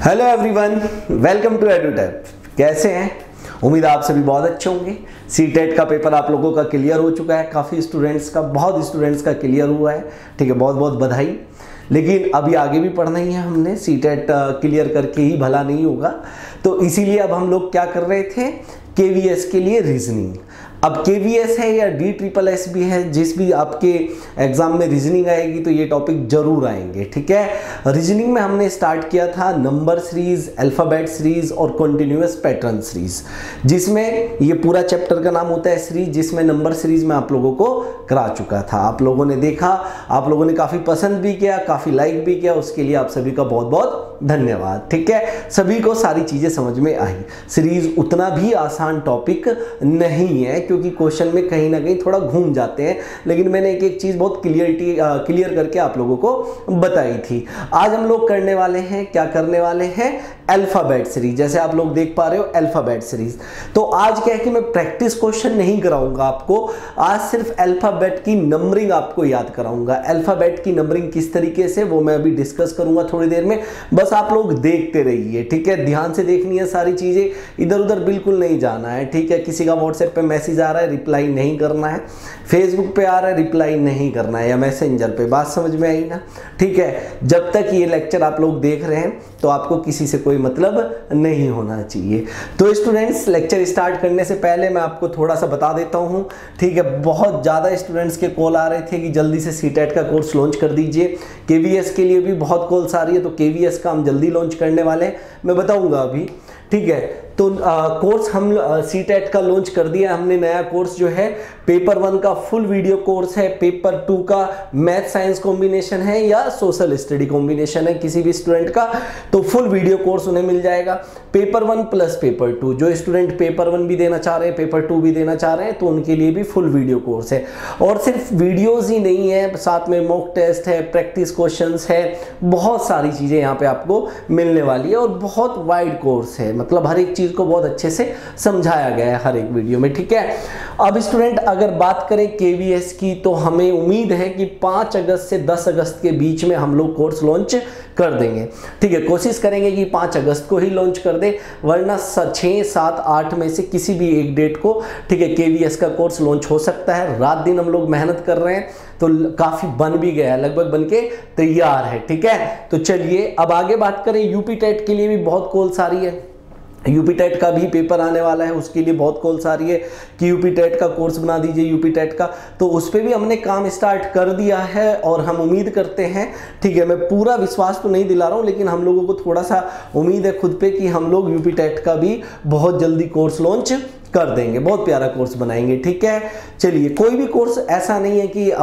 Hello everyone, welcome to Edutap. कैसे हैं? उम्मीद आप सभी बहुत अच्छे होंगे। सीटेट का पेपर आप लोगों का क्लियर हो चुका है। काफ़ी स्टूडेंट्स का, बहुत स्टूडेंट्स का क्लियर हुआ है। ठीक है, बहुत बहुत बधाई। लेकिन अभी आगे भी पढ़ना ही है हमने। सीटेट क्लियर करके ही भला नहीं होगा, तो इसीलिए अब हम लोग क्या कर रहे थे, केवीएस के लिए रीजनिंग। अब केवीएस है या DSSS भी है, जिस भी आपके एग्जाम में रीजनिंग आएगी तो ये टॉपिक जरूर आएंगे। ठीक है, रीजनिंग में हमने स्टार्ट किया था नंबर सीरीज, अल्फाबेट सीरीज और कंटिन्यूअस पैटर्न सीरीज, जिसमें ये पूरा चैप्टर का नाम होता है सीरीज, जिसमें नंबर सीरीज में आप लोगों को करा चुका था। आप लोगों ने देखा, आप लोगों ने काफी पसंद भी किया, काफी लाइक भी किया, उसके लिए आप सभी का बहुत बहुत धन्यवाद। ठीक है, सभी को सारी चीजें समझ में आई। सीरीज उतना भी आसान टॉपिक नहीं है, क्योंकि क्वेश्चन में कहीं ना कहीं थोड़ा घूम जाते हैं, लेकिन मैंने एक एक चीज बहुत क्लियर करके आप लोगों को बताई थी। आज हम लोग करने वाले हैं, क्या करने वाले हैं, अल्फाबेट सीरीज। जैसे आप लोग देख पा रहे हो अल्फाबेट सीरीज। तो आज क्या है कि मैं प्रैक्टिस क्वेश्चन नहीं कराऊंगा आपको, आज सिर्फ अल्फाबेट की नंबरिंग आपको याद कराऊंगा। अल्फाबेट की नंबरिंग किस तरीके से, वो मैं अभी डिस्कस करूंगा थोड़ी देर में। बस आप लोग देखते रहिए। ठीक है, ध्यान से देखनी है सारी चीजें, इधर उधर बिल्कुल नहीं जाना है। ठीक है, किसी का व्हाट्सएप पे मैसेज आ रहा है, रिप्लाई नहीं करना है। फेसबुक पे आ रहा है, रिप्लाई नहीं करना है, या मैसेंजर पे। बात समझ में आई ना? ठीक है, जब तक ये लेक्चर आप लोग देख रहे हैं तो आपको किसी से कोई मतलब नहीं होना चाहिए। तो स्टूडेंट्स, लेक्चर स्टार्ट करने से पहले मैं आपको थोड़ा सा बता देता हूं। ठीक है, बहुत ज़्यादा स्टूडेंट्स के कॉल आ रहे थे कि जल्दी से सीटेट का कोर्स लॉन्च कर दीजिए। केवीएस के लिए भी बहुत कॉल्स आ रही है, तो केवीएस का हम जल्दी लॉन्च करने वाले हैं, मैं बताऊंगा अभी। ठीक है, तो कोर्स हम सीटेट का लॉन्च कर दिया हमने। नया कोर्स जो है, पेपर 1 का फुल वीडियो कोर्स है, पेपर 2 का मैथ साइंस कॉम्बिनेशन है या सोशल स्टडी कॉम्बिनेशन है किसी भी स्टूडेंट का, तो फुल वीडियो कोर्स उन्हें मिल जाएगा। पेपर 1 प्लस पेपर 2, जो स्टूडेंट पेपर 1 भी देना चाह रहे हैं, पेपर 2 भी देना चाह रहे हैं, तो उनके लिए भी फुल वीडियो कोर्स है। और सिर्फ वीडियोज ही नहीं है, साथ में मॉक टेस्ट है, प्रैक्टिस क्वेश्चंस है, बहुत सारी चीजें यहाँ पे आपको मिलने वाली है। और बहुत वाइड कोर्स है, मतलब हर एक चीज को बहुत अच्छे से समझाया गया है हर एक वीडियो में। ठीक है, अब स्टूडेंट अगर बात करें केवीएस की, तो हमें उम्मीद है कि 5 अगस्त से 10 अगस्त के बीच में हम लोग कोर्स लॉन्च कर देंगे। ठीक है, कोशिश करेंगे कि 5 अगस्त को ही लॉन्च कर दे, वरना 6, 7, 8 में से किसी भी एक डेट को, ठीक है, केवीएस का कोर्स लॉन्च हो सकता है। रात दिन हम लोग मेहनत कर रहे हैं, तो काफी बन भी गया है, लगभग बन के तैयार है। ठीक है, तो चलिए अब आगे बात करें। यूपी टेट के लिए भी बहुत कॉल्स आ रही है। यूपी टेट का भी पेपर आने वाला है, उसके लिए बहुत कॉल्स आ रही है कि यूपी टेट का कोर्स बना दीजिए, यूपी टेट का। तो उस पर भी हमने काम स्टार्ट कर दिया है और हम उम्मीद करते हैं, ठीक है, मैं पूरा विश्वास तो नहीं दिला रहा हूँ, लेकिन हम लोगों को थोड़ा सा उम्मीद है खुद पे कि हम लोग यूपी टेट का भी बहुत जल्दी कोर्स लॉन्च कर देंगे, बहुत प्यारा कोर्स बनाएंगे। ठीक है, चलिए, कोई भी कोर्स ऐसा नहीं है कि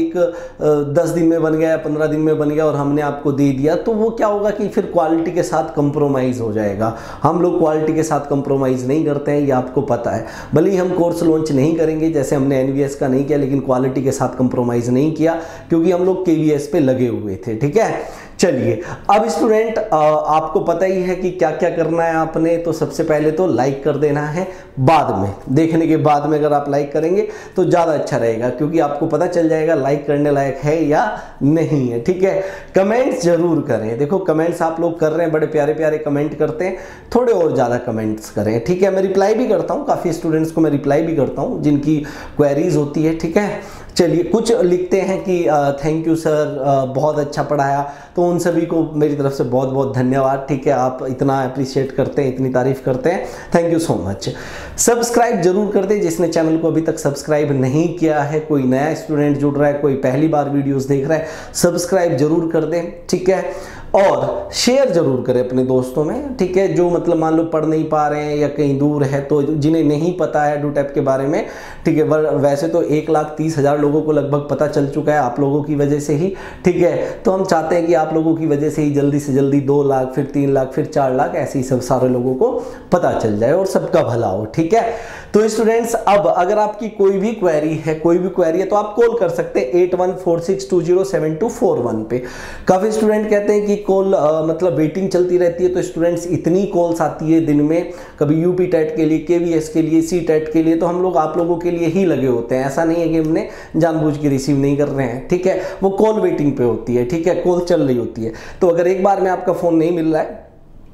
10 दिन में बन गया, 15 दिन में बन गया और हमने आपको दे दिया, तो वो क्या होगा कि फिर क्वालिटी के साथ कंप्रोमाइज हो जाएगा। हम लोग क्वालिटी के साथ कंप्रोमाइज नहीं करते हैं, ये आपको पता है। भले ही हम कोर्स लॉन्च नहीं करेंगे, जैसे हमने एनवीएस का नहीं किया, लेकिन क्वालिटी के साथ कंप्रोमाइज नहीं किया, क्योंकि हम लोग केवीएस पे लगे हुए थे। ठीक है, चलिए, अब स्टूडेंट आपको पता ही है कि क्या क्या करना है आपने। तो सबसे पहले तो लाइक कर देना है, बाद में देखने के बाद में अगर आप लाइक करेंगे तो ज़्यादा अच्छा रहेगा, क्योंकि आपको पता चल जाएगा लाइक करने लायक है या नहीं है। ठीक है, कमेंट्स जरूर करें। देखो, कमेंट्स आप लोग कर रहे हैं, बड़े प्यारे प्यारे कमेंट करते हैं, थोड़े और ज़्यादा कमेंट्स करें। ठीक है, मैं रिप्लाई भी करता हूँ, काफ़ी स्टूडेंट्स को मैं रिप्लाई भी करता हूँ जिनकी क्वेरीज होती है। ठीक है, चलिए, कुछ लिखते हैं कि थैंक यू सर, बहुत अच्छा पढ़ाया, तो उन सभी को मेरी तरफ से बहुत बहुत धन्यवाद। ठीक है, आप इतना अप्रिशिएट करते हैं, इतनी तारीफ करते हैं, thank you so much. Subscribe जरूर कर दें जिसने चैनल को अभी तक सब्सक्राइब नहीं किया है। कोई नया स्टूडेंट जुड़ रहा है, कोई पहली बार वीडियोस देख रहा है, सब्सक्राइब जरूर कर दें। ठीक है, और शेयर जरूर करें अपने दोस्तों में। ठीक है, जो मतलब मान लो पढ़ नहीं पा रहे हैं या कहीं दूर है, तो जिन्हें नहीं पता है एडुटैप के बारे में, ठीक है, वैसे तो 1,30,000 लोगों को लगभग पता चल चुका है आप लोगों की वजह से ही। ठीक है, तो हम चाहते हैं कि आप लोगों की वजह से ही जल्दी से जल्दी 2 लाख, फिर 3 लाख, फिर 4 लाख, ऐसे ही सब सारे लोगों को पता चल जाए और सबका भला हो। ठीक है, तो स्टूडेंट्स, अब अगर आपकी कोई भी क्वेरी है, तो आप कॉल कर सकते हैं 8146207241 पे। काफी स्टूडेंट कहते हैं कि कॉल मतलब वेटिंग चलती रहती है, तो स्टूडेंट्स इतनी कॉल्स आती है दिन में, कभी यूपी टेट के लिए, केवीएस के लिए, सी टेट के लिए, तो हम लोग आप लोगों के लिए ही लगे होते हैं। ऐसा नहीं है कि हमने जानबूझ के रिसीव नहीं कर रहे हैं। ठीक है, वो कॉल वेटिंग पे होती है। ठीक है, कॉल चल रही होती है। तो अगर एक बार में आपका फोन नहीं मिल रहा है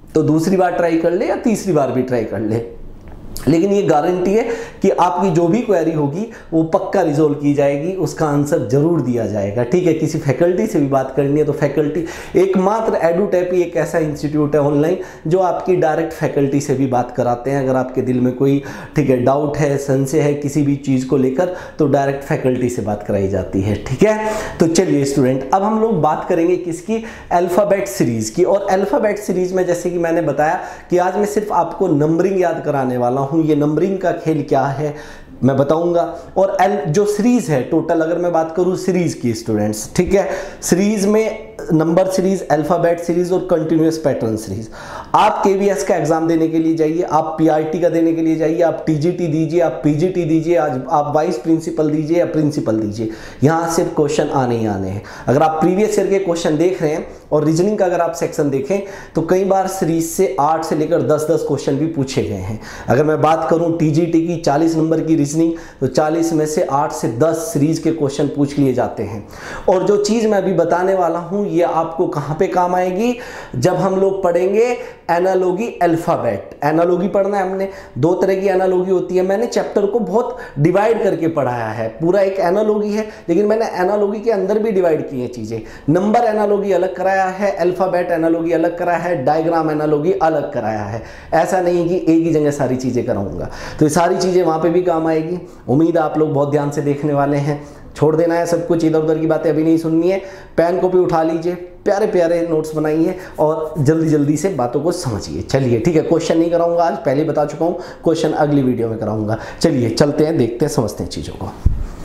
तो दूसरी बार ट्राई कर ले या तीसरी बार भी ट्राई कर ले, लेकिन ये गारंटी है कि आपकी जो भी क्वेरी होगी वो पक्का रिजोल्व की जाएगी, उसका आंसर जरूर दिया जाएगा। ठीक है, किसी फैकल्टी से भी बात करनी है तो फैकल्टी, एकमात्र एडुटैप ही एक ऐसा इंस्टीट्यूट है ऑनलाइन जो आपकी डायरेक्ट फैकल्टी से भी बात कराते हैं। अगर आपके दिल में कोई ठीक है डाउट है, संशय है किसी भी चीज़ को लेकर, तो डायरेक्ट फैकल्टी से बात कराई जाती है। ठीक है, तो चलिए स्टूडेंट, अब हम लोग बात करेंगे किसकी, अल्फ़ाबेट सीरीज़ की। और अल्फ़ाबेट सीरीज़ में जैसे कि मैंने बताया कि आज मैं सिर्फ आपको नंबरिंग याद कराने वाला हूँ। ये नंबरिंग का खेल क्या है मैं बताऊंगा। और जो सीरीज है टोटल, अगर मैं बात करूं सीरीज की स्टूडेंट्स, ठीक है, सीरीज में नंबर सीरीज, अल्फाबेट सीरीज और कंटिन्यूअस पैटर्न सीरीज। आप केवीएस का एग्जाम देने के लिए जाइए, आप पीआरटी का देने के लिए जाइए, आप टीजीटी दीजिए, आप पीजीटी दीजिए, आज आप वाइस प्रिंसिपल दीजिए या प्रिंसिपल दीजिए, यहाँ सिर्फ क्वेश्चन आने ही आने हैं। अगर आप प्रीवियस ईयर के क्वेश्चन देख रहे हैं और रीजनिंग का अगर आप सेक्शन देखें तो कई बार सीरीज से 8 से लेकर 10 क्वेश्चन भी पूछे गए हैं। अगर मैं बात करूं टीजीटी की 40 नंबर की रीजनिंग, तो 40 में से 8 से 10 सीरीज के क्वेश्चन पूछ लिए जाते हैं। और जो चीज़ मैं अभी बताने वाला हूं ये आपको कहां पे काम आएगी, जब हम लोग पढ़ेंगे एनालॉजी अल्फाबेट। एनालॉजी पढ़ना है हमने, 2 तरह की एनालॉजी होती है। मैंने चैप्टर को बहुत डिवाइड करके पढ़ाया है, पूरा एक एनालॉजी है लेकिन मैंने एनालॉजी के अंदर भी डिवाइड की है चीज़ें। नंबर एनालॉजी अलग कराया है, अल्फाबेट एनालॉजी अलग कराया है, डायग्राम एनालॉजी अलग कराया है। ऐसा नहीं है कि एक ही जगह सारी चीज़ें कराऊंगा, तो ये सारी चीज़ें वहाँ पे भी काम आएगी। उम्मीद है आप लोग बहुत ध्यान से देखने वाले हैं। छोड़ देना है सब कुछ, इधर उधर की बातें अभी नहीं सुननी है। पेन कॉपी उठा लीजिए, प्यारे प्यारे नोट्स बनाइए और जल्दी जल्दी से बातों को समझिए। चलिए ठीक है, क्वेश्चन नहीं कराऊंगा आज, पहले बता चुका हूँ, क्वेश्चन अगली वीडियो में कराऊंगा। चलिए चलते हैं, देखते हैं, समझते हैं चीज़ों को।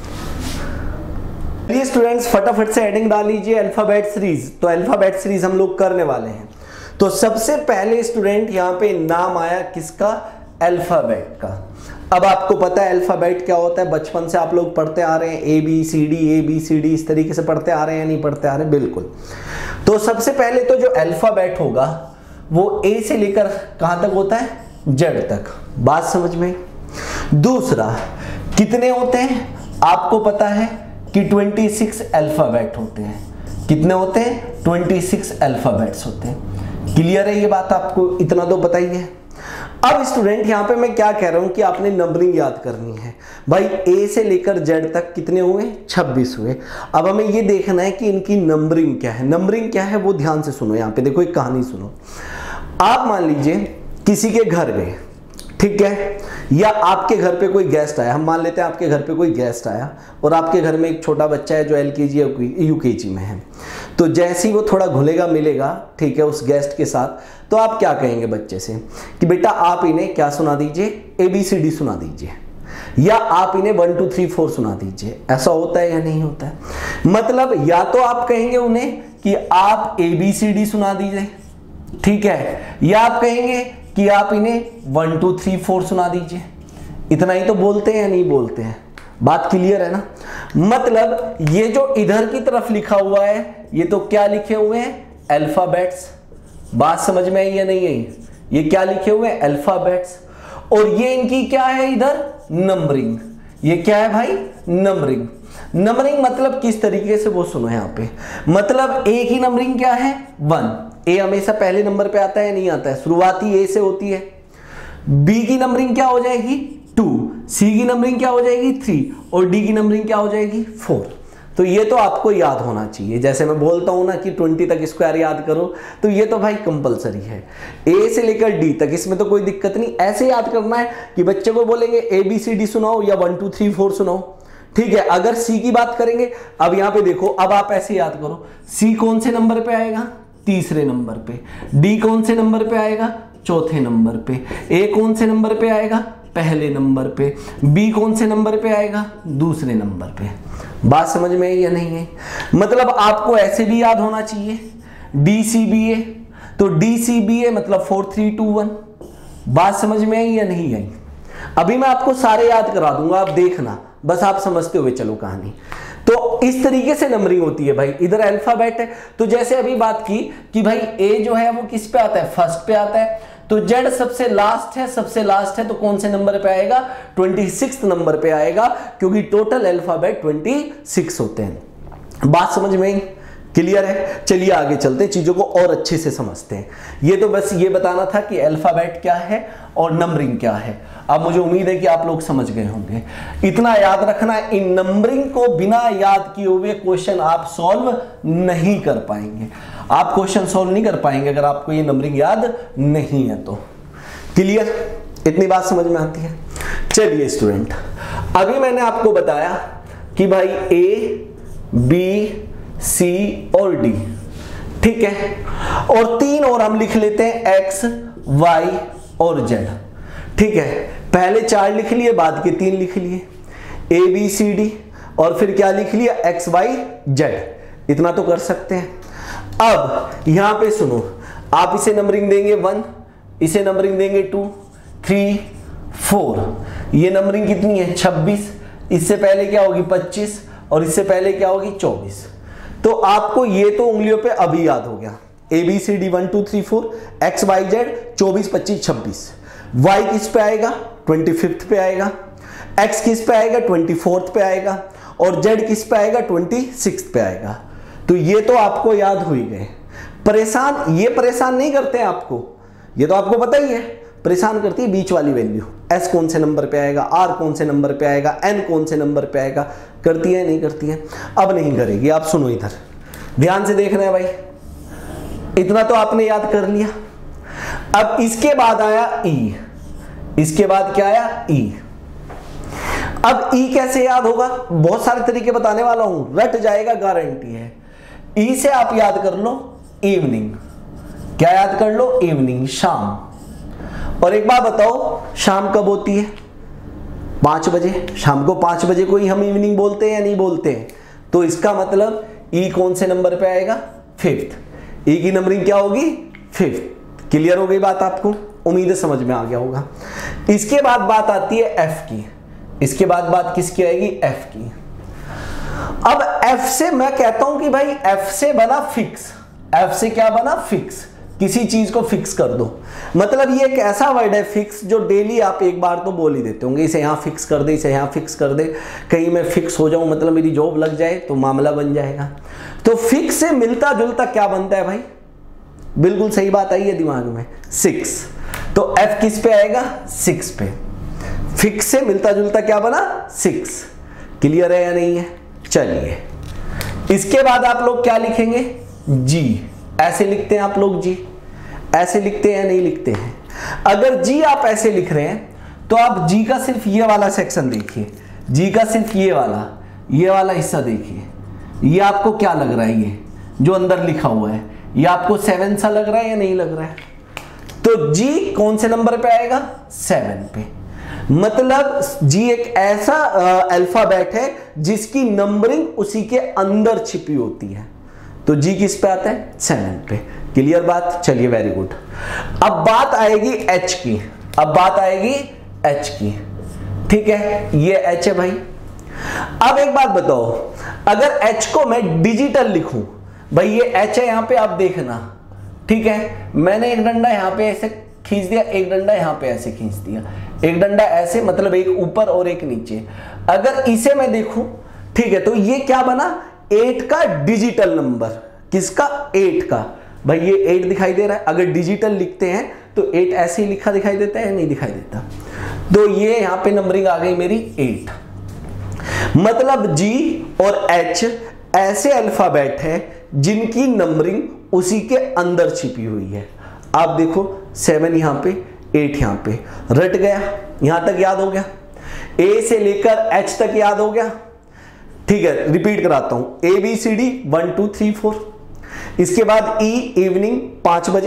चलिए स्टूडेंट्स, फटाफट से हेडिंग डाल लीजिए अल्फाबेट सीरीज। तो अल्फाबेट सीरीज हम लोग करने वाले हैं। तो सबसे पहले स्टूडेंट यहाँ पे नाम आया किसका, अल्फाबेट का। अब आपको पता है अल्फाबेट क्या होता है, बचपन से आप लोग पढ़ते आ रहे हैं, ABCD इस तरीके से पढ़ते आ रहे हैं या नहीं पढ़ते आ रहे, बिल्कुल। तो सबसे पहले तो जो अल्फाबेट होगा वो A से लेकर कहां तक होता है, Z तक। बात समझ में। दूसरा, कितने होते हैं, आपको पता है कि 26 अल्फाबेट होते हैं। कितने होते हैं, 26 अल्फाबेट्स होते हैं। क्लियर है ये बात, आपको इतना तो पता ही है। अब स्टूडेंट यहाँ पे मैं क्या कह रहा हूं कि आपने नंबरिंग याद करनी है। भाई A से लेकर Z तक कितने हुए, 26 हुए। अब हमें ये देखना है कि इनकी नंबरिंग क्या है। नंबरिंग क्या है वो ध्यान से सुनो, यहाँ पे देखो एक कहानी सुनो। आप मान लीजिए किसी के घर गए, ठीक है, या आपके घर पे कोई गेस्ट आया। हम मान लेते हैं आपके घर पे कोई गेस्ट आया और आपके घर में एक छोटा बच्चा है जो LKG या UKG में है। तो जैसे ही वो थोड़ा घुलेगा मिलेगा, ठीक है, उस गेस्ट के साथ, तो आप क्या कहेंगे बच्चे से कि बेटा आप इन्हें क्या सुना दीजिए, ABCD सुना दीजिए, या आप इन्हें 1 2 3 4 सुना दीजिए। ऐसा होता है या नहीं होता है? मतलब या तो आप कहेंगे उन्हें कि आप ABCD सुना दीजिए, ठीक है, या आप कहेंगे कि आप इन्हें 1 2 3 4 सुना दीजिए। इतना ही तो बोलते हैं या नहीं बोलते हैं? बात क्लियर है ना। मतलब ये जो इधर की तरफ लिखा हुआ है ये तो क्या लिखे हुए हैं, अल्फाबेट्स। बात समझ में आई या नहीं आई? ये क्या लिखे हुए हैं, अल्फाबेट्स। और ये इनकी क्या है इधर, नंबरिंग। ये क्या है भाई, नंबरिंग। नंबरिंग मतलब किस तरीके से वो सुनो यहाँ पे। मतलब एक ही नंबरिंग क्या है, 1। ए हमेशा पहले नंबर पे आता है नहीं आता है, शुरुआती ए से होती है। बी की नंबरिंग क्या हो जाएगी, 2। सी की नंबरिंग क्या हो जाएगी, 3। और डी की नंबरिंग क्या हो जाएगी, 4। तो ये तो आपको याद होना चाहिए। जैसे मैं बोलता हूं ना कि 20 तक स्क्वायर याद करो, तो ये तो भाई कंपलसरी है। ए से लेकर डी तक, इसमें तो कोई दिक्कत नहीं। ऐसे याद करना है कि बच्चे को बोलेंगे ABCD सुनाओ या 1 2 3 4 सुनाओ, ठीक है। अगर सी की बात करेंगे, अब यहां पे देखो, अब आप ऐसे याद करो, सी कौन से नंबर पे आएगा, तीसरे नंबर पे। डी कौन से नंबर पे आएगा, चौथे नंबर पे। ए कौन से नंबर पे आएगा, पहले नंबर पे। बी कौन से नंबर पे आएगा, दूसरे नंबर पे। बात समझ में आई या नहीं है? मतलब आपको ऐसे भी याद होना चाहिए, DCBA। तो DCBA मतलब 4 3 2 1। बात समझ में आई या नहीं आई? अभी मैं आपको सारे याद करा दूंगा, आप देखना, बस आप समझते हुए चलो कहानी। तो इस तरीके से नंबरिंग होती है भाई। इधर अल्फाबेट है, तो जैसे अभी बात की कि भाई A जो है वो किस पे आता है, फर्स्ट पे आता है। तो Z सबसे लास्ट है, सबसे लास्ट है तो कौन से नंबर पे आएगा, 26 नंबर पे आएगा, क्योंकि टोटल अल्फाबेट 26 होते हैं। बात समझ में आई? क्लियर है? चलिए आगे चलते हैं, चीजों को और अच्छे से समझते हैं। ये तो बस ये बताना था कि अल्फाबेट क्या है और नंबरिंग क्या है। अब मुझे उम्मीद है कि आप लोग समझ गए होंगे। इतना याद रखना, इन नंबरिंग को बिना याद किए हुए क्वेश्चन आप सॉल्व नहीं कर पाएंगे। आप क्वेश्चन सॉल्व नहीं कर पाएंगे अगर आपको ये नंबरिंग याद नहीं है तो। क्लियर? इतनी बात समझ में आती है? चलिए स्टूडेंट, अभी मैंने आपको बताया कि भाई ए, बी, सी और डी, ठीक है, और 3 और हम लिख लेते हैं एक्स, वाई और जेड, ठीक है। पहले 4 लिख लिए, बाद के 3 लिख लिए, ए बी सी डी, और फिर क्या लिख लिया, एक्स वाई जेड। इतना तो कर सकते हैं। अब यहां पे सुनो, आप इसे नंबरिंग देंगे 1, इसे नंबरिंग देंगे 2, 3, 4। ये नंबरिंग कितनी है, 26। इससे पहले क्या होगी, 25, और इससे पहले क्या होगी, 24। तो आपको ये तो उंगलियों पे अभी याद हो गया, A B C D 1 2 3 4, X Y Z 24 25 26। Y किस पे आएगा, 25th पे आएगा, एक्स किस पे आएगा, 24th पे आएगा, और जेड किस पे आएगा, 26th पे आएगा। तो ये तो आपको याद हो ही गए। ये परेशान नहीं करते हैं आपको, ये तो आपको पता ही है। परेशान करती है बीच वाली वैल्यू, एस कौन से नंबर पे आएगा, आर कौन से नंबर पे आएगा, एन कौन से नंबर पे आएगा। करती है नहीं करती है? अब नहीं करेगी। आप सुनो, इधर ध्यान से देखना है भाई। इतना तो आपने याद कर लिया। अब इसके बाद आया ई, इसके बाद क्या आया, ई। अब ई कैसे याद होगा, बहुत सारे तरीके बताने वाला हूं, रट जाएगा गारंटी है। ई से आप याद कर लो इवनिंग। क्या याद कर लो, इवनिंग, शाम। और एक बात बताओ, शाम कब होती है, 5 बजे। शाम को 5 बजे को ही हम इवनिंग बोलते हैं या नहीं बोलते हैं? तो इसका मतलब ई कौन से नंबर पे आएगा, 5th। ई की नंबरिंग क्या होगी, 5th। क्लियर हो गई बात आपको? उम्मीद है समझ में आ गया होगा। इसके बाद बात आती है एफ की। इसके बाद बात किसकी आएगी, एफ की। अब एफ से मैं कहता हूं कि भाई एफ से बना फिक्स। एफ से क्या बना, फिक्स। किसी चीज को फिक्स कर दो। मतलब ये एक ऐसा वर्ड है फिक्स, जो डेली आप एक बार तो बोल ही देते होंगे, इसे यहां फिक्स कर दे, इसे यहां फिक्स कर दे, कहीं मैं फिक्स हो जाऊं, मतलब मेरी जॉब लग जाए तो मामला बन जाएगा। तो फिक्स से मिलता जुलता क्या बनता है भाई, बिल्कुल सही बात आई है दिमाग में, 6। तो एफ किस पे आएगा, 6 पे। फिक्स से मिलता जुलता क्या बना, 6। क्लियर है या नहीं है? चलिए, इसके बाद आप लोग क्या लिखेंगे, जी। ऐसे लिखते हैं आप लोग, जी ऐसे लिखते हैं या नहीं लिखते हैं? अगर जी आप ऐसे लिख रहे हैं तो आप जी का सिर्फ ये वाला सेक्शन देखिए, जी का सिर्फ ये वाला हिस्सा देखिए। ये आपको क्या लग रहा है, ये जो अंदर लिखा हुआ है, ये आपको 7 सा लग रहा है या नहीं लग रहा है? तो जी कौन से नंबर पे आएगा, 7 पे। मतलब जी एक ऐसा अल्फाबेट है जिसकी नंबरिंग उसी के अंदर छिपी होती है। तो जी किस पे आता है, 7 पे। क्लियर बात? चलिए, वेरी गुड। अब बात आएगी एच की। अब बात आएगी एच की, ठीक है, ये एच है भाई। अब एक बात बताओ, अगर एच को मैं डिजिटल लिखूं, भाई ये एच है यहां पे, आप देखना, ठीक है। मैंने एक डंडा यहां पे ऐसे खींच दिया, एक डंडा यहां पे ऐसे खींच दिया, एक डंडा ऐसे, मतलब एक ऊपर और एक नीचे। अगर इसे मैं देखूं, ठीक है, तो ये क्या बना, 8 का डिजिटल नंबर। किसका, 8 का। भाई ये 8 दिखाई दे रहा है। अगर डिजिटल लिखते हैं तो 8 ऐसे ही लिखा दिखाई देता है, नहीं दिखाई देता? तो ये यहां पे नंबरिंग आ गई मेरी 8। मतलब जी और एच ऐसे अल्फाबेट है जिनकी नंबरिंग उसी के अंदर छिपी हुई है। आप देखो, 7 यहां पे, 8 यहां पे। रट गया, यहां तक याद हो गया, ए से लेकर एच तक याद हो गया, ठीक है। रिपीट कराता हूं, ए बी सी डी 1 2 3 4। इसके बाद ई इवनिंग 5 बजे,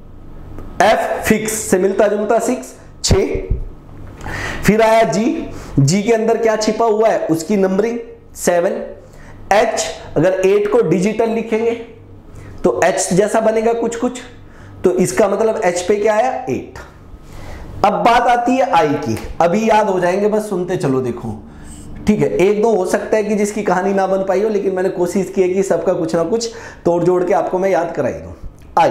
एफ फिक्स से मिलता जुलता 6। फिर आया जी, जी के अंदर क्या छिपा हुआ है, उसकी नंबरिंग 7। एच, अगर 8 को डिजिटल लिखेंगे तो एच जैसा बनेगा कुछ कुछ, तो इसका मतलब एच पे क्या आया, 8। अब बात आती है आई की। अभी याद हो जाएंगे, बस सुनते चलो, देखो, ठीक है। एक दो हो सकता है कि जिसकी कहानी ना बन पाई हो, लेकिन मैंने कोशिश की है कि सबका कुछ ना कुछ तोड़ जोड़ के आपको मैं याद कराई दूं। आई।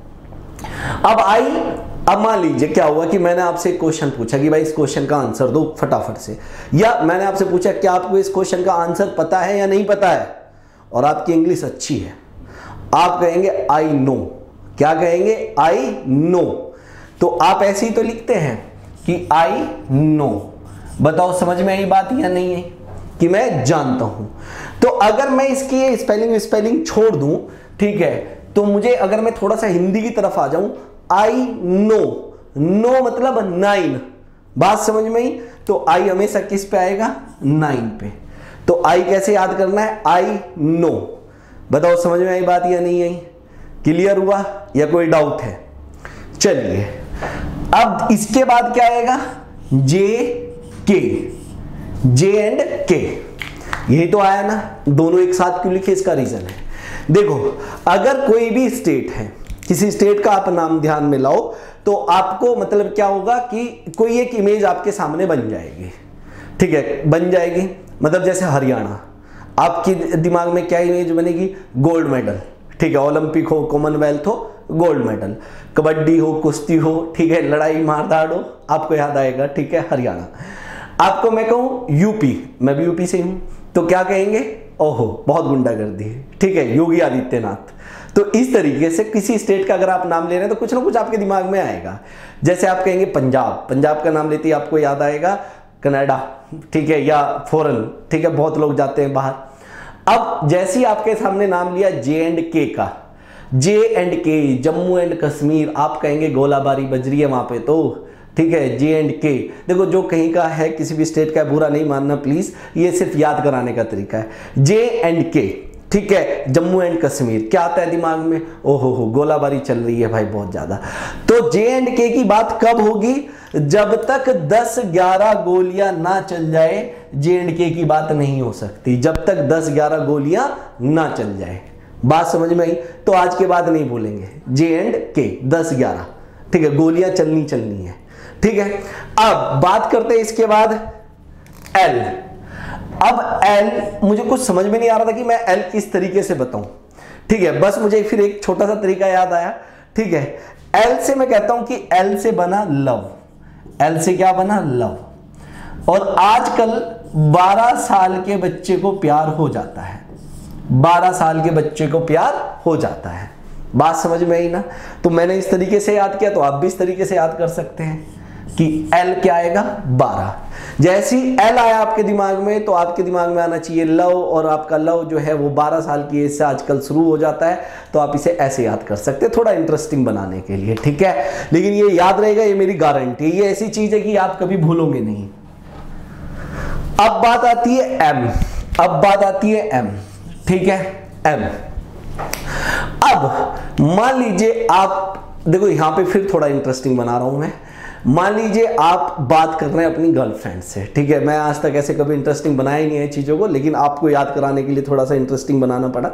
अब आई, अब मान लीजिए क्या हुआ कि मैंने आपसे एक क्वेश्चन पूछा कि भाई इस क्वेश्चन का आंसर दो फटाफट से, या मैंने आपसे पूछा क्या आपको इस क्वेश्चन का आंसर पता है या नहीं पता है, और आपकी इंग्लिश अच्छी है, आप कहेंगे आई नो। क्या कहेंगे? I know. तो आप ऐसे ही तो लिखते हैं कि आई नो। बताओ समझ में आई बात या नहीं है कि मैं जानता हूं। तो अगर मैं इसकी स्पेलिंग छोड़ दूं, ठीक है, तो मुझे अगर मैं थोड़ा सा हिंदी की तरफ आ जाऊं, आई नो, नो मतलब 9। बात समझ में आई? तो आई हमेशा किस पे आएगा? 9 पे। तो आई कैसे याद करना है? I know. बताओ समझ में आई बात या नहीं आई? क्लियर हुआ या कोई डाउट है? चलिए अब इसके बाद क्या आएगा? जे के, जे एंड के। यही तो आया ना, दोनों एक साथ क्यों लिखे इसका रीजन है। देखो अगर कोई भी स्टेट है, किसी स्टेट का आप नाम ध्यान में लाओ, तो आपको मतलब क्या होगा कि कोई एक इमेज आपके सामने बन जाएगी, ठीक है, बन जाएगी। मतलब जैसे हरियाणा, आपके दिमाग में क्या इमेज बनेगी? गोल्ड मेडल, ठीक है, ओलंपिक हो, कॉमनवेल्थ हो, गोल्ड मेडल। कबड्डी हो, कुश्ती हो, ठीक है, लड़ाई मारधाड़ हो, आपको याद आएगा, ठीक है, हरियाणा। आपको मैं कहूं यूपी, मैं भी यूपी से हूं, तो क्या कहेंगे? ओहो बहुत गुंडागर्दी है, ठीक है, योगी आदित्यनाथ। तो इस तरीके से किसी स्टेट का अगर आप नाम ले रहे हैं तो कुछ ना कुछ आपके दिमाग में आएगा। जैसे आप कहेंगे पंजाब, पंजाब का नाम लेते ही आपको याद आएगा कनाडा, ठीक है, या फॉरेन, ठीक है, बहुत लोग जाते हैं बाहर। अब जैसे ही आपके सामने नाम लिया जे एंड के का, जे एंड के, जम्मू एंड कश्मीर, आप कहेंगे गोलाबारी बज रही है वहां पे, तो ठीक है, जे एंड के। देखो जो कहीं का है, किसी भी स्टेट का, बुरा नहीं मानना प्लीज, ये सिर्फ याद कराने का तरीका है। जे एंड के, ठीक है, जम्मू एंड कश्मीर, क्या आता है दिमाग में? ओहो गोलाबारी चल रही है भाई बहुत ज्यादा। तो जे एंड के की बात कब होगी? जब तक 10-11 गोलियां ना चल जाए, जे एंड के की बात नहीं हो सकती। जब तक 10-11 गोलियां ना चल जाए। बात समझ में आई? तो आज के बाद नहीं भूलेंगे, जे एंड के 10-11, ठीक है, गोलियां चलनी है, ठीक है। अब बात करते हैं इसके बाद एल। अब एल मुझे कुछ समझ में नहीं आ रहा था कि मैं एल किस तरीके से बताऊं, ठीक है, बस मुझे फिर एक छोटा सा तरीका याद आया, ठीक है। एल से मैं कहता हूं कि एल से बना लव। एल से क्या बना? लव। और आजकल 12 साल के बच्चे को प्यार हो जाता है, 12 साल के बच्चे को प्यार हो जाता है। बात समझ में आई ना? तो मैंने इस तरीके से याद किया, तो आप भी इस तरीके से याद कर सकते हैं कि एल क्या आएगा? 12। जैसे ही एल आया आपके दिमाग में, तो आपके दिमाग में आना चाहिए लव, और आपका लव जो है वो 12 साल की एज से आजकल शुरू हो जाता है। तो आप इसे ऐसे याद कर सकते हैं, थोड़ा इंटरेस्टिंग बनाने के लिए, ठीक है। लेकिन ये याद रहेगा, ये मेरी गारंटी, ये ऐसी चीज है कि आप कभी भूलोगे नहीं। अब बात आती है एम। अब बात आती है एम, ठीक है, एम। अब मान लीजिए आप, देखो यहां पे फिर थोड़ा इंटरेस्टिंग बना रहा हूं मैं। मान लीजिए आप बात कर रहे हैं अपनी गर्लफ्रेंड से, ठीक है, मैं आज तक ऐसे कभी इंटरेस्टिंग बनाया ही नहीं है चीजों को, लेकिन आपको याद कराने के लिए थोड़ा सा इंटरेस्टिंग बनाना पड़ा।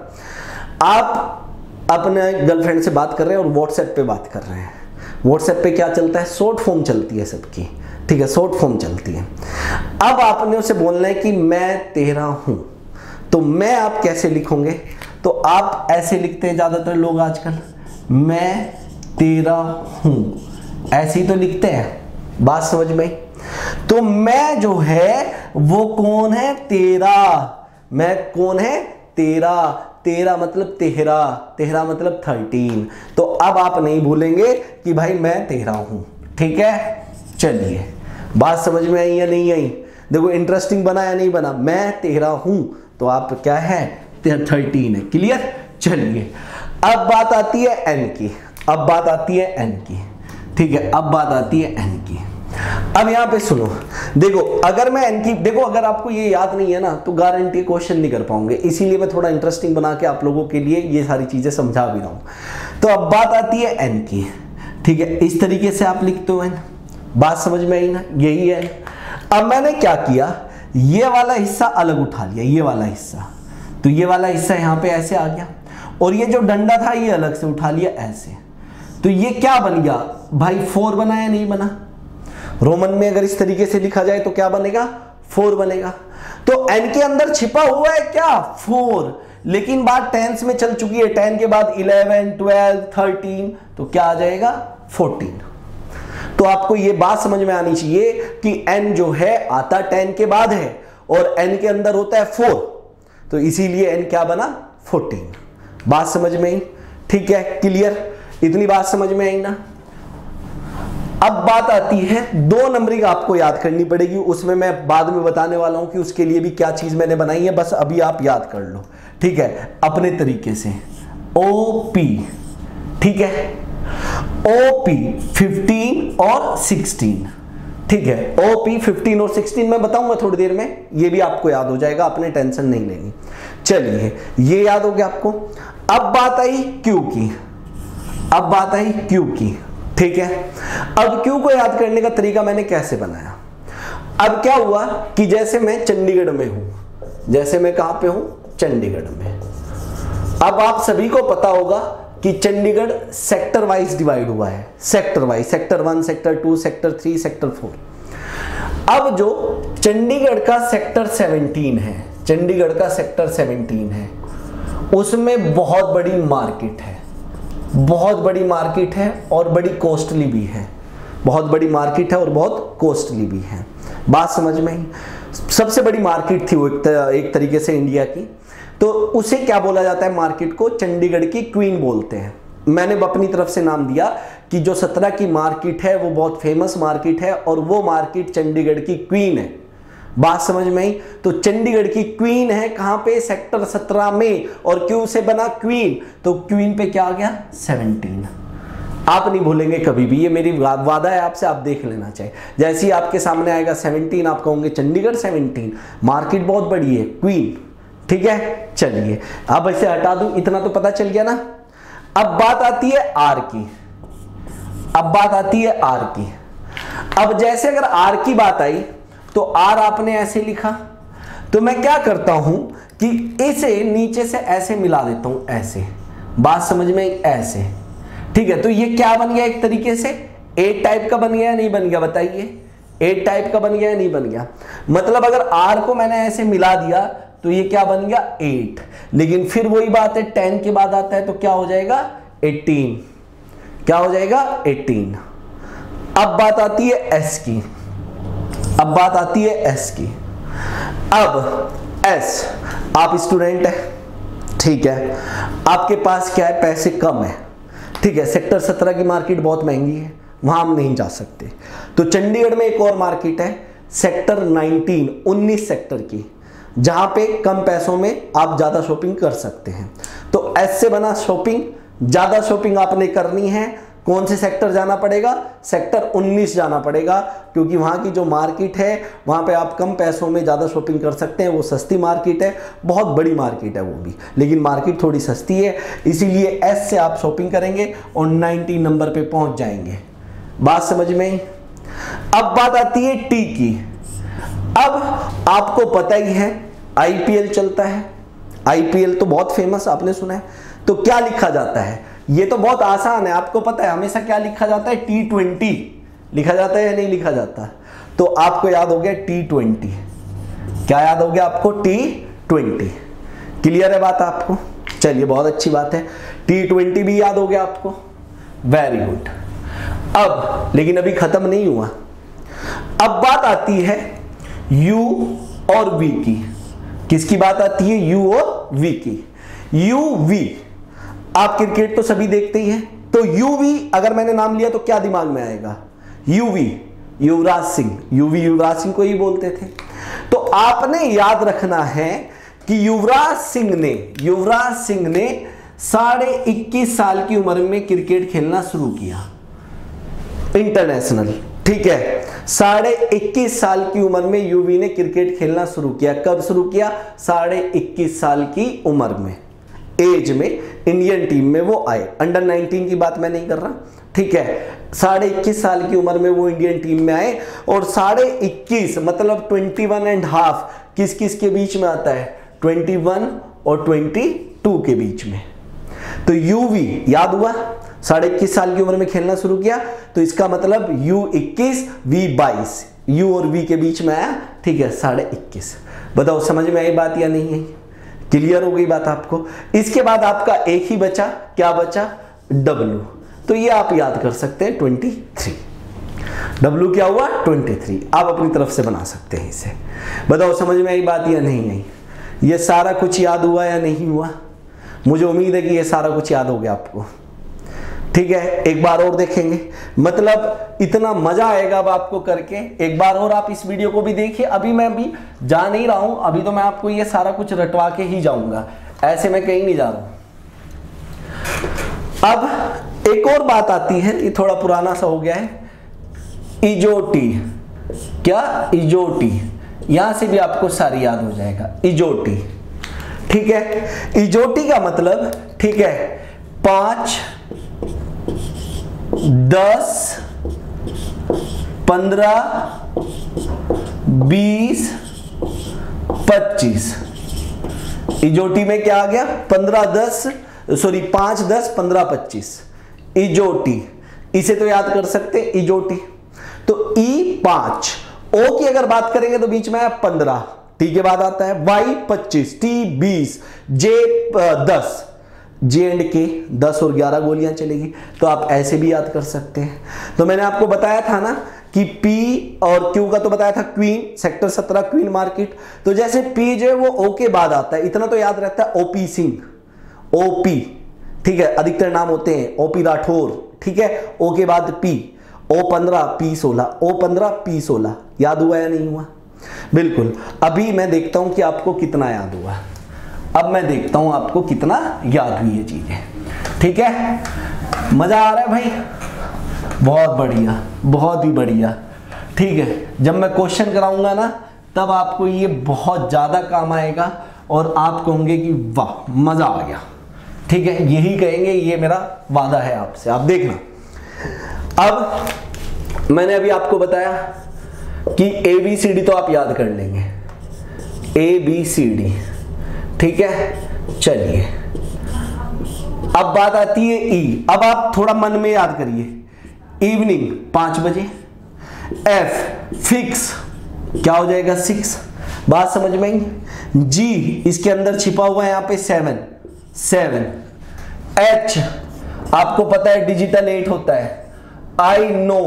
आप अपने गर्लफ्रेंड से बात कर रहे हैं और व्हाट्सएप पे बात कर रहे हैं। व्हाट्सएप पे क्या चलता है? शॉर्ट फॉर्म चलती है सबकी, ठीक है, शॉर्ट फॉर्म चलती है। अब आपने उसे बोलना है कि मैं तेरा हूं, तो मैं आप कैसे लिखोगे? तो आप ऐसे लिखते हैं ज्यादातर लोग आजकल, मैं तेरा हूं, ऐसे ही तो लिखते हैं। बात समझ में? तो मैं जो है वो कौन है? तेरा। मैं कौन है? तेरा। तेरा मतलब तेहरा, तेहरा मतलब 13। तो अब आप नहीं भूलेंगे कि भाई मैं तेरा हूं, ठीक है। चलिए बात समझ में आई या नहीं आई? देखो इंटरेस्टिंग बना या नहीं बना? मैं तेरा हूं, तो आप क्या है? 13 है। क्लियर? चलिए अब बात आती है एन की। अब बात आती है एन की, ठीक है, अब बात आती है एन की। अब यहां पे सुनो, देखो अगर मैं एन की, देखो अगर आपको ये याद नहीं है ना, तो गारंटी क्वेश्चन नहीं कर पाओगे, इसीलिए मैं थोड़ा इंटरेस्टिंग बना के आप लोगों के लिए ये सारी चीजें समझा भी रहा हूं। तो अब बात आती है एन की, ठीक है, इस तरीके से आप लिखते हो एन। बात समझ में आई ना? यही है। अब मैंने क्या किया, ये वाला हिस्सा अलग उठा लिया, ये वाला हिस्सा, तो ये वाला हिस्सा यहां पे ऐसे आ गया, और ये जो डंडा था ये अलग से उठा लिया ऐसे। तो ये क्या बन गया भाई? 4 बना या नहीं बना? रोमन में अगर इस तरीके से लिखा जाए तो क्या बनेगा? 4 बनेगा। तो एन के अंदर छिपा हुआ है क्या? 4। लेकिन बात टेंस में चल चुकी है, 10 के बाद 11, 12, 13, तो क्या आ जाएगा? 14। तो आपको ये बात समझ में आनी चाहिए कि एन जो है आता 10 के बाद है, और एन के अंदर होता है 4, तो इसीलिए एन क्या बना? 14। बात समझ में आई? ठीक है, क्लियर, इतनी बात समझ में आई ना। अब बात आती है 2 नंबरिंग आपको याद करनी पड़ेगी, उसमें मैं बाद में बताने वाला हूं कि उसके लिए भी क्या चीज मैंने बनाई है, बस अभी आप याद कर लो, ठीक है, अपने तरीके से। OP, ठीक है, OP 15 और 16, ठीक है, OP 15 और 16 मैं बताऊंगा थोड़ी देर में, ये भी आपको याद हो जाएगा, अपने टेंशन नहीं लेनी। चलिए, ये याद हो गया आपको। अब बात आई Q की, अब बात आई Q की, ठीक है। अब Q को याद करने का तरीका मैंने कैसे बनाया? अब क्या हुआ कि जैसे मैं चंडीगढ़ में हूं, जैसे मैं कहां पे हूं? चंडीगढ़ में। अब आप सभी को पता होगा कि चंडीगढ़ सेक्टर वाइज डिवाइड हुआ है, sector wise, sector 1, sector 2, sector 3, sector 4। अब जो चंडीगढ़ का सेक्टर 17 है, चंडीगढ़ का सेक्टर 17 है, उसमें बहुत बड़ी मार्केट है, बहुत बड़ी मार्केट है और बड़ी कॉस्टली भी है, बहुत बड़ी मार्केट है और बहुत कॉस्टली भी है। बात समझ में आई? सबसे बड़ी मार्केट थी वो एक तरीके से इंडिया की, तो उसे क्या बोला जाता है? मार्केट को चंडीगढ़ की क्वीन बोलते हैं। मैंने अपनी तरफ से नाम दिया कि जो 17 की मार्केट है वो बहुत फेमस मार्केट है और वो मार्केट चंडीगढ़ की क्वीन है। बात समझ में आई? तो चंडीगढ़ की क्वीन है कहां पे? सेक्टर 17 में। और क्यों से बना क्वीन? तो क्वीन पे क्या आ गया? 17। आप नहीं भूलेंगे कभी भी, ये मेरी वादा है आपसे, आप देख लेना चाहिए। जैसे ही आपके सामने आएगा 17, आप कहोगे चंडीगढ़ 17, मार्केट बहुत बड़ी है, क्वीन, ठीक है। चलिए, अब इसे हटा दूं, इतना तो पता चल गया ना। अब बात आती है आर की, अब बात आती है आर की। अब जैसे अगर आर की बात आई तो आर आपने ऐसे लिखा, तो मैं क्या करता हूं कि इसे नीचे से ऐसे मिला देता हूं, ऐसे। बात समझ में? ऐसे, ठीक है। तो ये क्या बन गया? एक तरीके से 8 टाइप का बन गया या नहीं बन गया? बताइए, 8 टाइप का बन गया या नहीं बन गया? मतलब अगर आर को मैंने ऐसे मिला दिया तो ये क्या बन गया? 8। लेकिन फिर वही बात है, 10 के बाद आता है तो क्या हो जाएगा? 18। क्या हो जाएगा? 18। अब बात आती है एस की, अब बात आती है एस की। अब एस, आप स्टूडेंट है, ठीक है, आपके पास क्या है? पैसे कम है, ठीक है। सेक्टर 17 की मार्केट बहुत महंगी है, वहां हम नहीं जा सकते। तो चंडीगढ़ में एक और मार्केट है, सेक्टर 19 सेक्टर की, जहां पे कम पैसों में आप ज्यादा शॉपिंग कर सकते हैं। तो एस से बना शॉपिंग, ज्यादा शॉपिंग आपने करनी है, कौन से सेक्टर जाना पड़ेगा? सेक्टर 19 जाना पड़ेगा, क्योंकि वहां की जो मार्केट है वहां पे आप कम पैसों में ज्यादा शॉपिंग कर सकते हैं। वो सस्ती मार्केट है, बहुत बड़ी मार्केट है वो भी, लेकिन मार्केट थोड़ी सस्ती है, इसीलिए एस से आप शॉपिंग करेंगे और 19 नंबर पे पहुंच जाएंगे। बात समझ में? अब बात आती है टी की। अब आपको पता ही है आईपीएल चलता है, आईपीएल तो बहुत फेमस आपने सुना है। तो क्या लिखा जाता है? ये तो बहुत आसान है, आपको पता है हमेशा क्या लिखा जाता है? T20 लिखा जाता है या नहीं लिखा जाता? तो आपको याद हो गया T20। क्या याद हो गया आपको? T20। क्लियर है बात आपको? चलिए, बहुत अच्छी बात है, T20 भी याद हो गया आपको, वेरी गुड। अब लेकिन अभी खत्म नहीं हुआ, अब बात आती है U और V की। किसकी बात आती है? U और V की। UV, आप क्रिकेट तो सभी देखते ही हैं, तो UV अगर मैंने नाम लिया तो क्या दिमाग में आएगा? UV, युवराज सिंह, UV युवराज सिंह को ही बोलते थे। तो आपने याद रखना है कि युवराज सिंह ने 21.5 साल की उम्र में क्रिकेट खेलना शुरू किया, इंटरनेशनल, ठीक है। 21.5 साल की उम्र में यूवी ने क्रिकेट खेलना शुरू किया। कब शुरू किया? 21.5 साल की उम्र में, एज में इंडियन टीम में वो आए। अंडर 19 की बात मैं नहीं कर रहा, ठीक है। 21.5 साल की उम्र में वो इंडियन टीम में आए और 21.5 मतलब 21.5 किस किस के बीच में आता है? 21 और 22 के बीच में। तो यूवी याद हुआ, 21.5 साल की उम्र में खेलना शुरू किया, तो इसका मतलब U21 V22, U और V के बीच में आया, ठीक है, 21.5। बताओ समझ में आई बात या नहीं आई? क्लियर हो गई बात आपको? इसके बाद आपका एक ही बचा, क्या बचा? W। तो ये आप याद कर सकते हैं 23। W क्या हुआ? 23। आप अपनी तरफ से बना सकते हैं इसे। बताओ समझ में आई बात या नहीं आई? ये सारा कुछ याद हुआ या नहीं हुआ? मुझे उम्मीद है कि ये सारा कुछ याद हो गया आपको। ठीक है, एक बार और देखेंगे, मतलब इतना मजा आएगा अब आपको करके। एक बार और आप इस वीडियो को भी देखिए। अभी मैं भी जा नहीं रहा हूं, अभी तो मैं आपको ये सारा कुछ रटवा के ही जाऊंगा, ऐसे मैं कहीं नहीं जा रहा हूं। अब एक और बात आती है, ये थोड़ा पुराना सा हो गया है, इजोटी। क्या? इजोटी। यहां से भी आपको सारी याद हो जाएगा, इजोटी। ठीक है, इजोटी का मतलब, ठीक है, 5, 10, 15, 20, 25। इजोटी में क्या आ गया? 5, 10, 15, 25। इजोटी, इसे तो याद कर सकते हैं, इजोटी। तो E5, O की अगर बात करेंगे तो बीच में है 15, T के बाद आता है Y 25, T 20, J 10, J and K 10 और 11 गोलियां चलेगी। तो आप ऐसे भी याद कर सकते हैं। तो मैंने आपको बताया था ना कि P और Q का तो बताया था क्वीन, सेक्टर 17 क्वीन मार्केट। तो जैसे P जो है वो O के बाद आता है, इतना तो याद रहता है, OP सिंह, OP, ठीक है, अधिकतर नाम होते हैं, OP राठौर, ठीक है। O के बाद P, O15 P16, O15 P16, याद हुआ या नहीं हुआ? बिल्कुल। अभी मैं देखता हूं कि आपको कितना याद हुआ। अब मैं देखता हूं आपको कितना याद हुई ये चीजें। ठीक है, मजा आ रहा है भाई? बहुत बढ़िया, बहुत ही बढ़िया। ठीक है, जब मैं क्वेश्चन कराऊंगा ना तब आपको ये बहुत ज्यादा काम आएगा और आप कहोगे कि वाह मजा आ गया। ठीक है, यही कहेंगे, ये मेरा वादा है आपसे, आप देखना। अब मैंने अभी आपको बताया कि ABCD तो आप याद कर लेंगे, ABCD, ठीक है। चलिए, अब बात आती है E। अब आप थोड़ा मन में याद करिए, इवनिंग 5 बजे। F फिक्स, क्या हो जाएगा? 6, बात समझ में आई? G इसके अंदर छिपा हुआ है यहाँ पे 7। H आपको पता है डिजिटल 8 होता है, I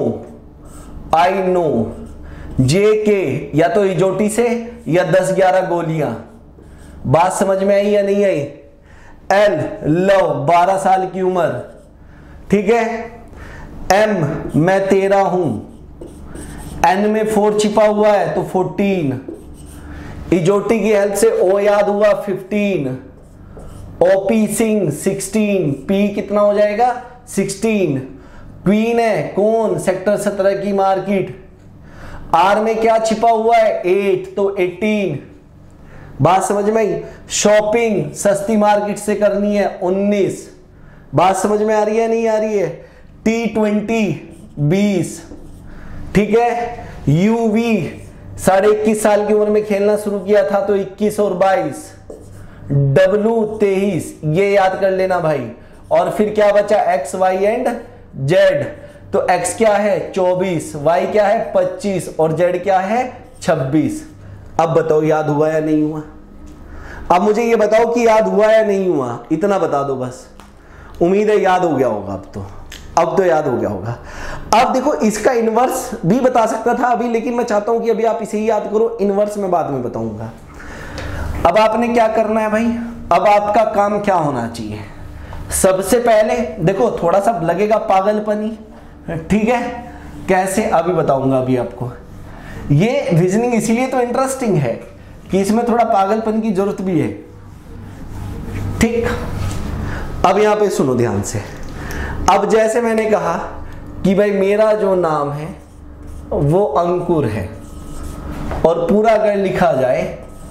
नो। JK या तो इजोटी से या 10-11 गोलियां, बात समझ में आई या नहीं आई? L लव, 12 साल की उम्र, ठीक है। M मैं तेरा हूं, N में 4 छिपा हुआ है तो 14। इजोटी की हेल्प से O याद हुआ 15, OP सिंह 16, P कितना हो जाएगा? 16। क्वीन है कौन? सेक्टर 17 की मार्केट। R में क्या छिपा हुआ है? 8 तो 18, बात समझ में आई? शॉपिंग सस्ती मार्केट से करनी है 19, बात समझ में आ रही है नहीं आ रही है? T20 20, ठीक है। UV 21.5 साल की उम्र में खेलना शुरू किया था तो 21 और 22। W 23, ये याद कर लेना भाई। और फिर क्या बचा? X Y and Z। तो X क्या है? 24, Y क्या है? 25 और Z क्या है? 26। अब बताओ याद हुआ या नहीं हुआ? अब मुझे ये बताओ कि याद हुआ या नहीं हुआ, इतना बता दो बस। उम्मीद है याद हो गया होगा अब तो याद हो गया होगा। अब देखो, इसका इनवर्स भी बता सकता था अभी, लेकिन मैं चाहता हूं कि अभी आप इसे ही याद करो, इनवर्स में बाद में बताऊंगा। अब आपने क्या करना है भाई? अब आपका काम क्या होना चाहिए? सबसे पहले देखो, थोड़ा सा लगेगा पागलपनी, ठीक है, कैसे अभी बताऊंगा अभी आपको। ये रीजनिंग इसीलिए तो इंटरेस्टिंग है कि इसमें थोड़ा पागलपन की जरूरत भी है, ठीक। अब यहां पे सुनो ध्यान से। अब जैसे मैंने कहा कि भाई मेरा जो नाम है वो अंकुर है, और पूरा अगर लिखा जाए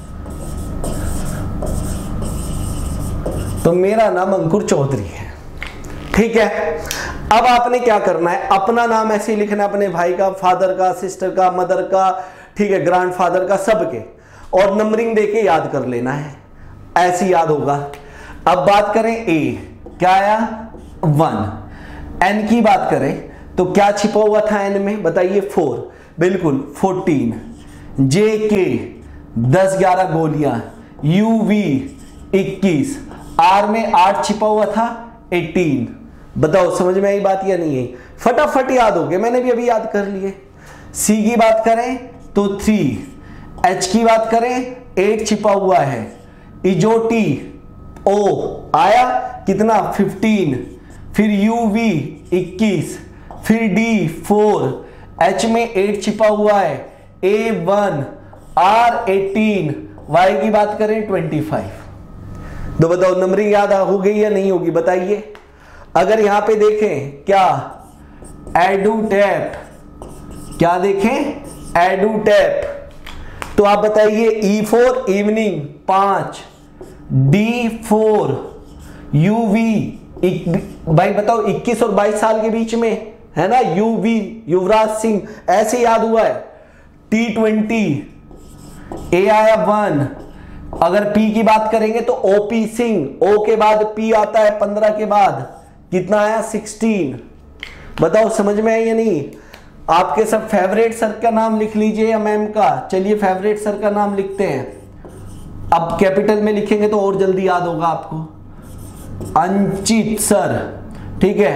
तो मेरा नाम अंकुर चौधरी है, ठीक है। अब आपने क्या करना है? अपना नाम ऐसे ही लिखना है, अपने भाई का, फादर का, सिस्टर का, मदर का, ठीक है, ग्रैंडफादर का, सबके, और नंबरिंग देके याद कर लेना है, ऐसे याद होगा। अब बात करें A, क्या आया? 1। N की बात करें तो क्या छिपा हुआ था N में? बताइए। 4, बिल्कुल 14। JK 10-11 गोलियां, UV 21, R में 8 छिपा हुआ था 18। बताओ समझ में आई बात या नहीं आई? फटाफट याद हो गए, मैंने भी अभी याद कर लिए। C की बात करें तो 3, H की बात करें 8 छिपा हुआ है, इजोटी ओ आया कितना 15, फिर UV 21, फिर D 4, H में 8 छिपा हुआ है, A1, R 18, Y की बात करें 25। तो बताओ नंबरिंग याद हो गई या नहीं होगी बताइए। अगर यहां पे देखें क्या एडुटैप, क्या देखें एडुटैप, तो आप बताइए E4 इवनिंग 5, D4 UV भाई बताओ 21 और 22 साल के बीच में है ना, UV युवराज सिंह ऐसे याद हुआ है। T20 A आया 1, अगर P की बात करेंगे तो OP सिंह, O के बाद P आता है 15 के बाद, कितना आया 16। बताओ समझ में आया या नहीं। आपके सब फेवरेट सर का नाम लिख लीजिए या मैम का। चलिए फेवरेट सर का नाम लिखते हैं, अब कैपिटल में लिखेंगे तो और जल्दी याद होगा आपको। अंचित सर, ठीक है,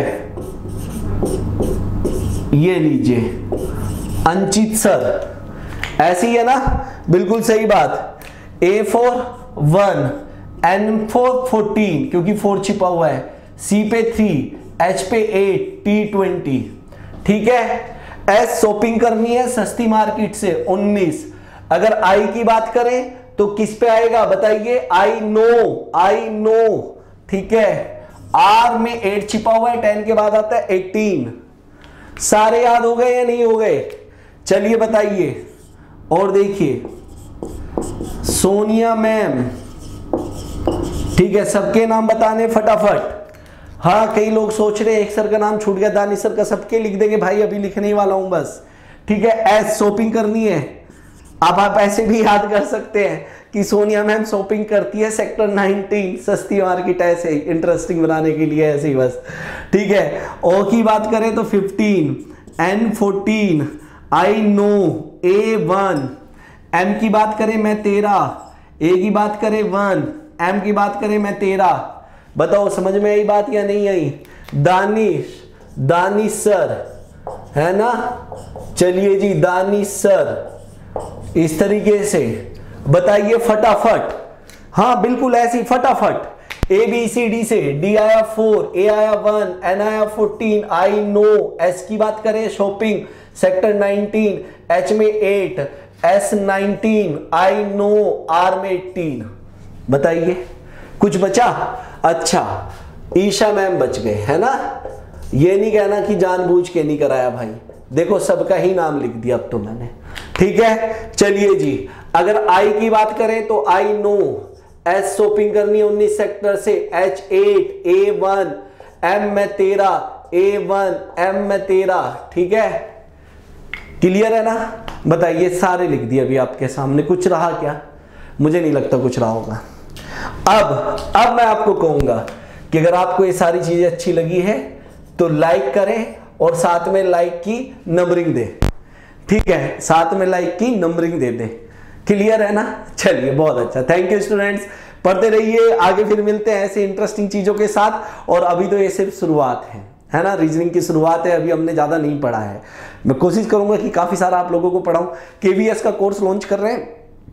ये लीजिए अंचित सर, ऐसी है ना, बिल्कुल सही बात। A4 1, N4 14 क्योंकि 4 छिपा हुआ है, C पे 3, H पे 8, T20, ठीक है। S शॉपिंग करनी है सस्ती मार्केट से 19। अगर I की बात करें तो किस पे आएगा बताइए, I know, ठीक है। R में 8 छिपा हुआ है, 10 के बाद आता है 18। सारे याद हो गए या नहीं हो गए। चलिए बताइए और देखिए सोनिया मैम, ठीक है, सबके नाम बताने फटाफट। हाँ कई लोग सोच रहे हैं एक सर का नाम छूट गया, दानिश सर का, सबके लिख देंगे भाई, अभी लिखने वाला हूं बस, ठीक है। एस शॉपिंग करनी है, अब आप ऐसे भी याद कर सकते हैं कि सोनिया मैम शॉपिंग करती है सेक्टर 19 सस्ती मार्केट, ऐसे इंटरेस्टिंग बनाने के लिए ऐसे ही बस, ठीक है। ओ की बात करें तो 15, N 14, I know, A1, M की बात करें मैं 13, A की बात करें 1, M की बात करें मैं 13। बताओ समझ में आई बात या नहीं आई। दानिश सर है ना, चलिए जी दानिश सर, इस तरीके से बताइए फटाफट। हाँ बिल्कुल ऐसी फटाफट। ABCD से D आया 4, A आया 1, N आया 14, I know, S की बात करें शॉपिंग सेक्टर 19, H में 8, S 19, I know, R में 18। बताइए कुछ बचा। अच्छा ईशा मैम बच गए है ना, ये नहीं कहना कि जानबूझ के नहीं कराया भाई, देखो सबका ही नाम लिख दिया अब तो मैंने, ठीक है। चलिए जी अगर आई की बात करें तो आई नो, एस शॉपिंग करनी है 19 सेक्टर से, H8, A1, M में 13, A1, M में 13, ठीक है। क्लियर है ना। बताइए सारे लिख दिए अभी आपके सामने, कुछ रहा क्या, मुझे नहीं लगता कुछ रहा होगा। अब मैं आपको कहूंगा कि अगर आपको ये सारी चीजें अच्छी लगी है तो लाइक करें और साथ में लाइक की नंबरिंग दे, ठीक है, साथ में लाइक की नंबरिंग दे दे। क्लियर है ना। चलिए बहुत अच्छा, थैंक यू स्टूडेंट्स, पढ़ते रहिए, आगे फिर मिलते हैं ऐसे इंटरेस्टिंग चीजों के साथ। और अभी तो ये सिर्फ शुरुआत है ना, रीजनिंग की शुरुआत है, अभी हमने ज्यादा नहीं पढ़ा है। मैं कोशिश करूंगा कि काफी सारा आप लोगों को पढ़ाऊं। KVS का कोर्स लॉन्च कर रहे हैं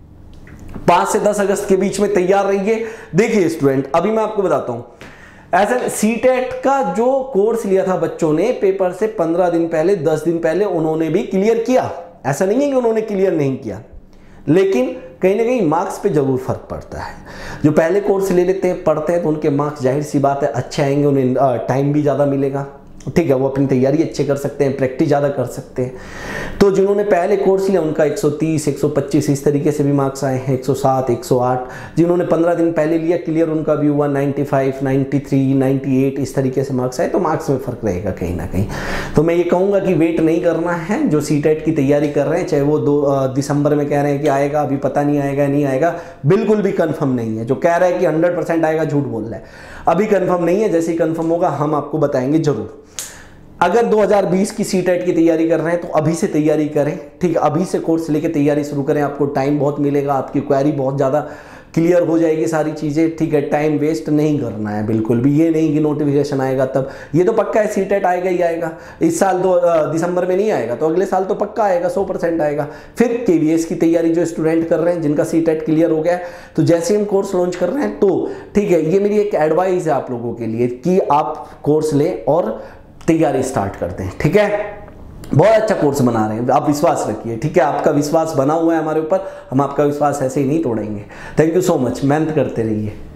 5 से 10 अगस्त के बीच में, तैयार रहिए। देखिए स्टूडेंट अभी मैं आपको बताता हूं, ऐसे सीटेट का जो कोर्स लिया था बच्चों ने पेपर से 15 दिन पहले 10 दिन पहले उन्होंने भी क्लियर किया, ऐसा नहीं है कि उन्होंने क्लियर नहीं किया, लेकिन कहीं ना कहीं मार्क्स पे जरूर फर्क पड़ता है। जो पहले कोर्स ले लेते हैं पढ़ते हैं तो उनके मार्क्स जाहिर सी बात है अच्छे आएंगे, उन्हें टाइम भी ज़्यादा मिलेगा, ठीक है, वो अपनी तैयारी अच्छे कर सकते हैं, प्रैक्टिस ज़्यादा कर सकते हैं। तो जिन्होंने पहले कोर्स लिया उनका 130, 125 इस तरीके से भी मार्क्स आए हैं, 107, 108। जिन्होंने 15 दिन पहले लिया क्लियर उनका भी हुआ 95, 93, 98 इस तरीके से मार्क्स आए। तो मार्क्स में फ़र्क रहेगा कहीं ना कहीं। तो मैं ये कहूँगा कि वेट नहीं करना है, जो सीटेट की तैयारी कर रहे हैं, चाहे वो 2 दिसंबर में कह रहे हैं कि आएगा, अभी पता नहीं आएगा नहीं आएगा, बिल्कुल भी कन्फर्म नहीं है। जो कह रहा है कि 100% आएगा झूठ बोल रहा है, अभी कन्फर्म नहीं है, जैसे ही कन्फर्म होगा हम आपको बताएंगे जरूर। अगर 2020 की सीटेट की तैयारी कर रहे हैं तो अभी से तैयारी करें, ठीक है, अभी से कोर्स लेके तैयारी शुरू करें, आपको टाइम बहुत मिलेगा, आपकी क्वेरी बहुत ज़्यादा क्लियर हो जाएगी सारी चीज़ें, ठीक है। टाइम वेस्ट नहीं करना है बिल्कुल भी, ये नहीं कि नोटिफिकेशन आएगा तब, ये तो पक्का है सीटेट आएगा ही आएगा। इस साल तो दिसंबर में नहीं आएगा तो अगले साल तो पक्का आएगा, 100% आएगा। फिर केवीएस की तैयारी जो स्टूडेंट कर रहे हैं जिनका सीटेट क्लियर हो गया है, तो जैसे हम कोर्स लॉन्च कर रहे हैं तो ठीक है, ये मेरी एक एडवाइस है आप लोगों के लिए कि आप कोर्स लें और तैयारी स्टार्ट कर दें, ठीक है। बहुत अच्छा कोर्स बना रहे हैं, आप विश्वास रखिए, ठीक है। आपका विश्वास बना हुआ है हमारे ऊपर, हम आपका विश्वास ऐसे ही नहीं तोड़ेंगे। थैंक यू सो मच, मेहनत करते रहिए।